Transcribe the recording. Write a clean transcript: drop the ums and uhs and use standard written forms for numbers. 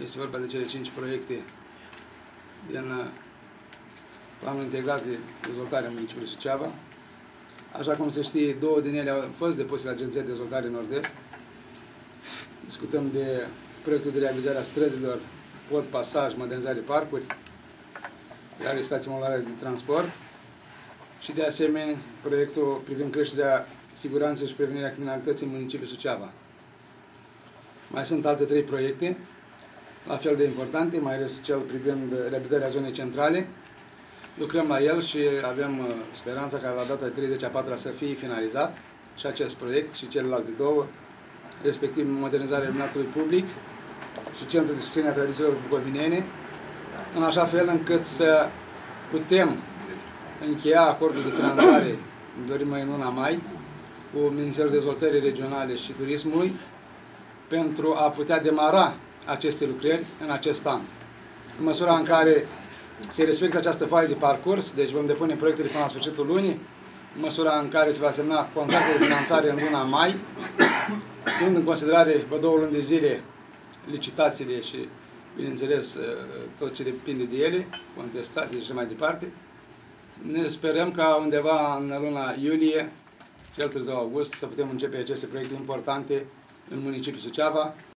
Este vorba de cele 5 proiecte din Planul Integrat de Dezvoltare a Municipiului Suceava. Așa cum se știe, 2 din ele au fost depuse la Agenția de Dezvoltare Nord-Est. Discutăm de proiectul de realizare a străzilor, pod, pasaj, modernizare parcuri, realizare stații modulare de transport și, de asemenea, proiectul privind creșterea siguranței și prevenirea criminalității în municipiul Suceava. Mai sunt alte 3 proiecte, la fel de importante, mai ales cel privind reabilitarea zonei centrale. Lucrăm la el și avem speranța ca la data de 30/4 să fie finalizat și acest proiect și celelalte 2, respectiv modernizarea iluminatului public și Centrul de Susținere a Tradițiilor Bucovinene, în așa fel încât să putem încheia acordul de finanțare, dorim mai în luna mai, cu Ministerul Dezvoltării Regionale și Turismului, pentru a putea demara aceste lucrări în acest an. În măsura în care se respectă această foaie de parcurs, deci vom depune proiectele până la sfârșitul lunii, în măsura în care se va semna contractul de finanțare în luna mai, luând în considerare pe 2 luni de zile licitațiile și, bineînțeles, tot ce depinde de ele, contestații și așa mai departe. Ne sperăm ca undeva în luna iulie, cel târziu august, să putem începe aceste proiecte importante în municipiul Suceava.